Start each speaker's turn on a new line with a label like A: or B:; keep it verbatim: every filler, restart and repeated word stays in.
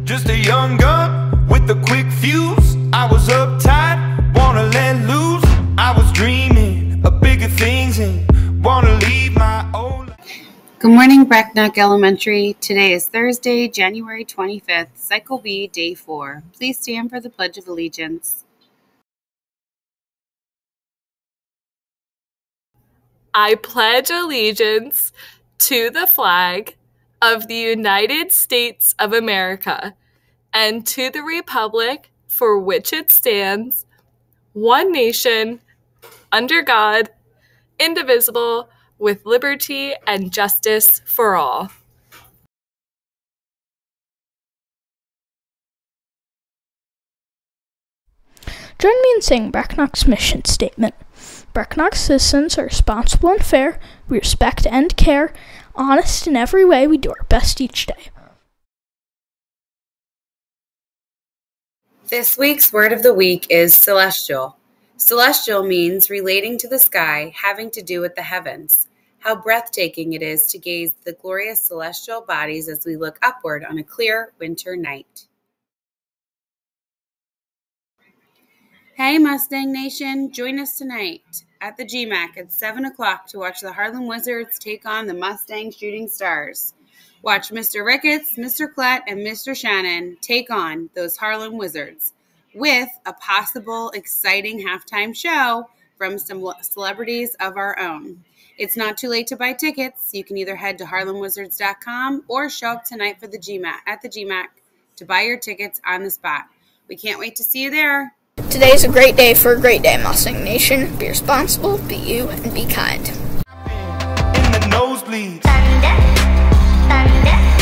A: Just a young gun with a quick fuse. I was uptight, wanna let loose. I was dreaming of bigger things and wanna leave my old.
B: Good morning, Brecknock Elementary. Today is Thursday, January twenty-fifth, Cycle B, Day four. Please stand for the Pledge of Allegiance.
C: I pledge allegiance to the flag of the United States of America and to the republic for which it stands, one nation, under God, indivisible, with liberty and justice for all.
D: Join me in saying Brecknock's mission statement. Brecknock citizens are responsible and fair. We respect and care. Honest in every way, we do our best each day.
B: This week's word of the week is celestial. Celestial means relating to the sky, having to do with the heavens. How breathtaking it is to gaze at the glorious celestial bodies as we look upward on a clear winter night. Hey Mustang Nation, join us tonight at the G MAC at seven o'clock to watch the Harlem Wizards take on the Mustang Shooting Stars. Watch Mister Ricketts, Mister Klett, and Mister Shannon take on those Harlem Wizards with a possible exciting halftime show from some celebrities of our own. It's not too late to buy tickets. You can either head to harlem wizards dot com or show up tonight for the G MAC at the G MAC to buy your tickets on the spot. We can't wait to see you there.
D: Today is a great day for a great day, Mustang Nation. Be responsible, be you, and be kind.
A: In the nosebleeds.
E: Thunder, thunder.